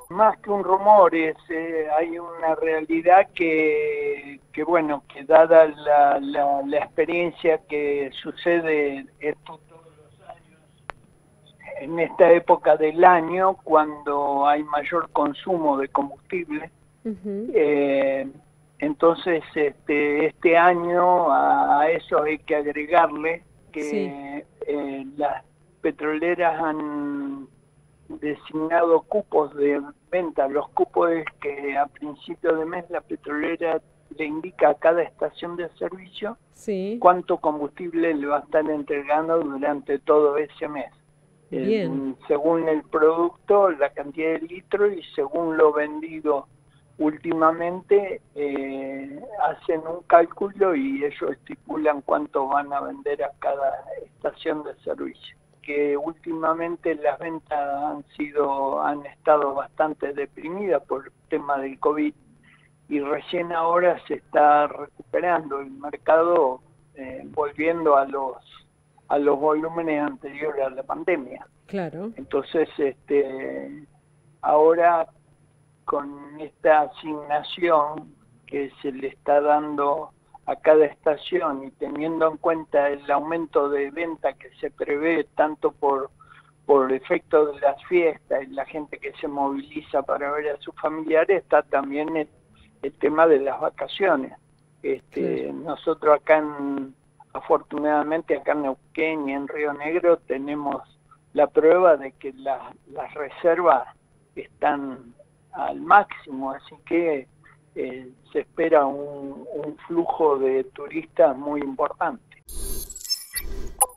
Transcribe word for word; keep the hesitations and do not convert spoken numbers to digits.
Más que un rumor, es, eh, hay una realidad que, que bueno, que dada la, la, la experiencia que sucede esto todos los años, en esta época del año, cuando hay mayor consumo de combustible, Ujú. eh, entonces este, este año a, a eso hay que agregarle Sí, que eh, las petroleras han designado cupos de venta. Los cupos es que a principio de mes la petrolera le indica a cada estación de servicio sí, cuánto combustible le va a estar entregando durante todo ese mes. bien, Eh, según el producto, la cantidad de litros y según lo vendido últimamente, eh, hacen un cálculo y ellos estipulan cuánto van a vender a cada estación de servicio. Que últimamente las ventas han sido, han estado bastante deprimidas por el tema del COVID y recién ahora se está recuperando el mercado, eh, volviendo a los a los volúmenes anteriores a la pandemia. claro. Entonces, este, ahora con esta asignación que se le está dando a cada estación y teniendo en cuenta el aumento de venta que se prevé tanto por por efecto de las fiestas y la gente que se moviliza para ver a sus familiares, está también el, el tema de las vacaciones. Claro. Este, nosotros acá, en, afortunadamente acá en Neuquén y en Río Negro, tenemos la prueba de que la, las reservas están al máximo, así que eh, se espera un, un flujo de turistas muy importante.